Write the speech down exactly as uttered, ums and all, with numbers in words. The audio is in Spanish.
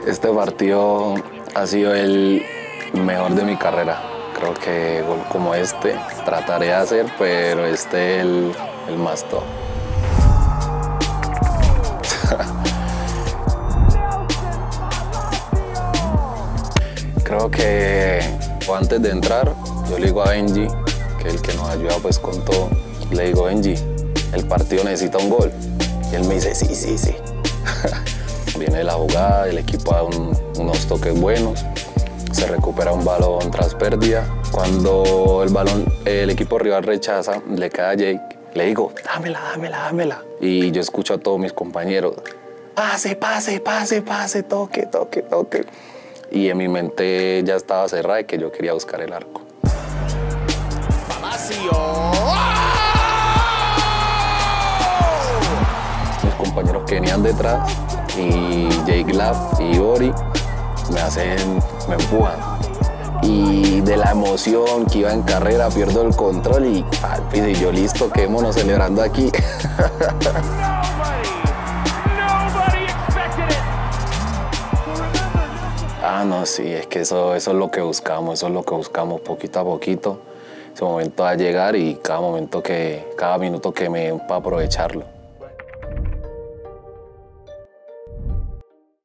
Este partido ha sido el mejor de mi carrera. Creo que gol como este trataré de hacer, pero este es el, el más top. Creo que antes de entrar, yo le digo a Benji, que es el que nos ayuda pues con todo, le digo, Benji, el partido necesita un gol. Y él me dice, sí, sí, sí. Viene la jugada, el equipo da un, unos toques buenos, se recupera un balón tras pérdida. Cuando el balón, el equipo rival rechaza, le cae a Jake, le digo, dámela, dámela, dámela. Y yo escucho a todos mis compañeros, pase, pase, pase, pase, toque, toque, toque. Y en mi mente ya estaba cerrada de que yo quería buscar el arco. Mis compañeros que venían detrás, y Jake Lapp y Ori, me hacen, me empujan. Y de la emoción que iba en carrera, pierdo el control y, y yo listo, quedémonos celebrando aquí. Ah, no, sí, es que eso, eso es lo que buscamos, eso es lo que buscamos poquito a poquito. Ese momento va a llegar y cada momento que, cada minuto que me den para aprovecharlo.